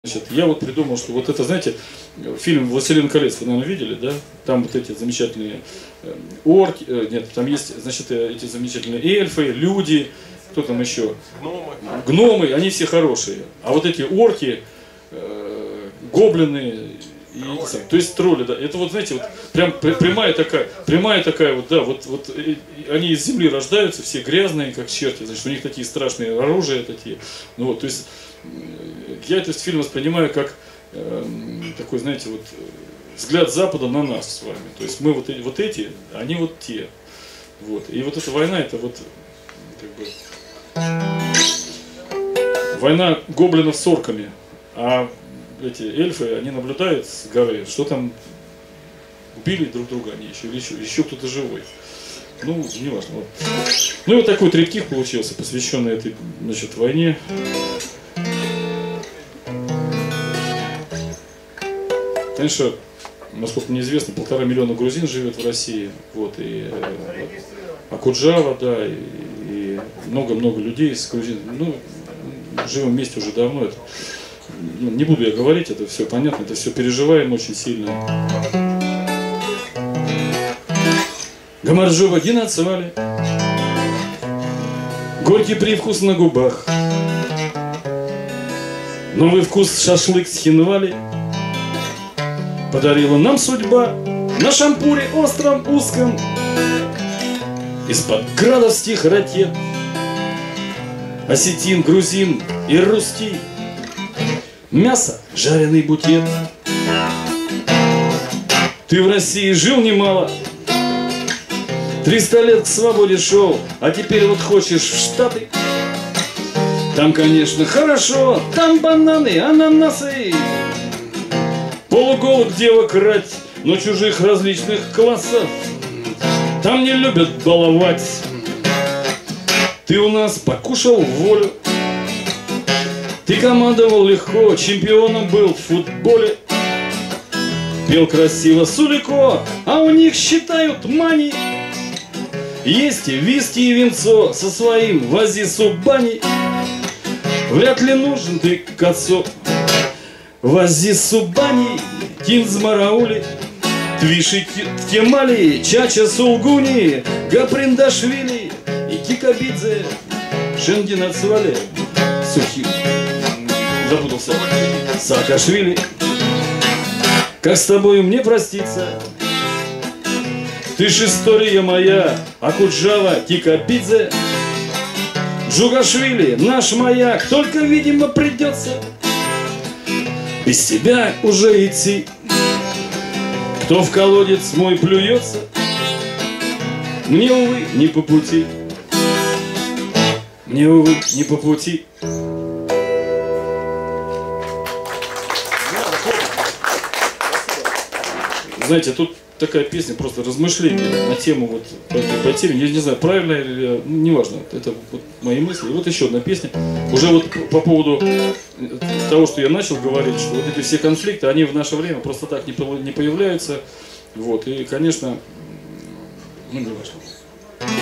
Значит, я вот придумал, что вот это, знаете, фильм «Властелин колец» вы, наверное, видели, да? Там вот эти замечательные орки, нет, там есть, значит, эти замечательные эльфы, люди, кто там еще? Гномы. Гномы, они все хорошие. А вот эти орки, гоблины, то есть тролли, да, это вот, знаете, вот прям прямая такая вот, да, вот они из земли рождаются, все грязные, как черти, значит, у них такие страшные оружия такие, ну вот, то есть я этот фильм воспринимаю как такой, знаете, вот взгляд Запада на нас с вами, то есть мы вот эти, они вот те, вот, и вот эта война, это вот, как бы, война гоблинов с орками, а эти эльфы, они наблюдают с горы, что там убили друг друга они еще, или еще кто-то живой. Ну, не важно. Вот. Ну и вот такой триптих получился, посвященный этой, значит, войне. Конечно, насколько мне известно, 1,5 миллиона грузин живет в России. Вот, и Акуджава, да, и много-много людей из грузин. Ну, живем вместе уже давно. Это, не буду я говорить, это все понятно, это все переживаем очень сильно. Гамарджоба геноцвали, горький привкус на губах, новый вкус шашлык с хинвали подарила нам судьба на шампуре остром узком из-под градовских ракет. Осетин, грузин и русский, мясо, жареный букет. Ты в России жил немало, 300 лет к свободе шел, а теперь вот хочешь в Штаты. Там, конечно, хорошо, там бананы, ананасы, полуголых девок рать, но чужих различных классов. Там не любят баловать. Ты у нас покушал в волю, ты командовал легко, чемпионом был в футболе, пел красиво Сулико, а у них считают мани. Есть и виски, и винцо со своим Вазисубани. Вряд ли нужен ты к отцу Вазисубани, Кинзмараули, Твиши Кемали, Чача Сулгуни, Гаприндашвили и Кикабидзе, Шенгенацвали, Сухи, запутался, Саакашвили. Как с тобой мне проститься? Ты ж история моя, Акуджава, Кикабидзе, Джугашвили, наш маяк, только, видимо, придется без тебя уже идти. Кто в колодец мой плюется, мне, увы, не по пути. Мне, увы, не по пути. Знаете, тут такая песня, просто размышление на тему вот по теме. Я не знаю, правильно или неважно. Это вот мои мысли. И вот еще одна песня. Уже вот по поводу того, что я начал говорить, что вот эти все конфликты, они в наше время просто так не появляются. Вот. И, конечно, ну, не важно.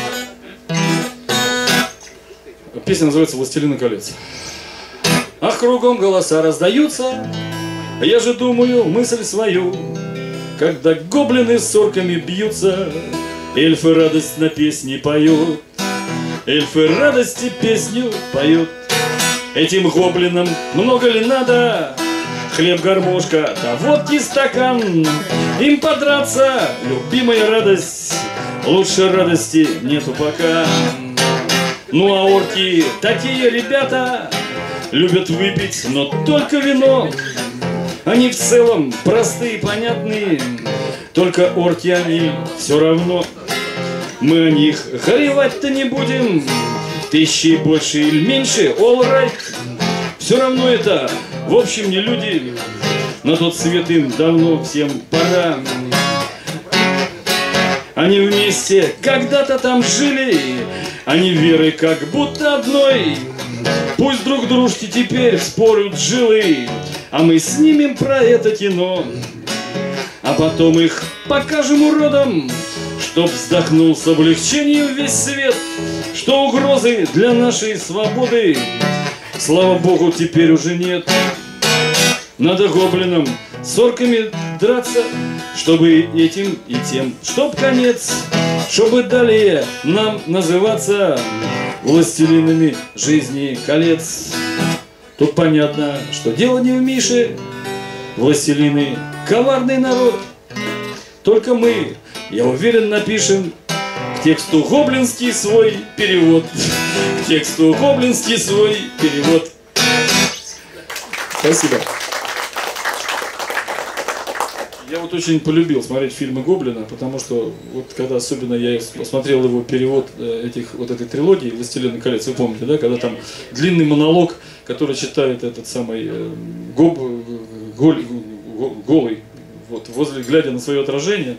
Песня называется «Властелин колец». Ах, кругом голоса раздаются, я же думаю мысль свою, когда гоблины с орками бьются, эльфы радость на песни поют, эльфы радости песню поют. Этим гоблинам много ли надо? Хлеб, гармошка, да водки стакан. Им подраться, любимая радость, лучше радости нету пока. Ну а орки, такие ребята, любят выпить, но только вино. Они в целом простые, понятные, только орки они все равно. Мы о них горевать-то не будем, тысячи больше или меньше, all right. Все равно это, в общем, не люди, на тот свет им давно всем пора. Они вместе когда-то там жили, они веры как будто одной. Пусть друг дружке теперь вспорют жилы, а мы снимем про это кино, а потом их покажем уродам, чтоб вздохнул с облегчением весь свет, что угрозы для нашей свободы, слава богу, теперь уже нет. Надо гоблинам с орками драться, чтобы этим и тем, чтоб конец, чтобы далее нам называться властелинами жизни колец. Тут понятно, что дело не в Мише, властелины — коварный народ. Только мы, я уверен, напишем к тексту гоблинский свой перевод. К тексту гоблинский свой перевод. Спасибо. Я вот очень полюбил смотреть фильмы Гоблина, потому что вот когда особенно я смотрел его перевод этой трилогии «Властелин колец», вы помните, да, когда там длинный монолог, который читает этот самый голый, вот, глядя на свое отражение.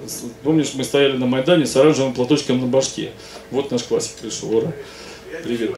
Помнишь, мы стояли на Майдане с оранжевым платочком на башке. Вот наш классик пришел, ура, привет.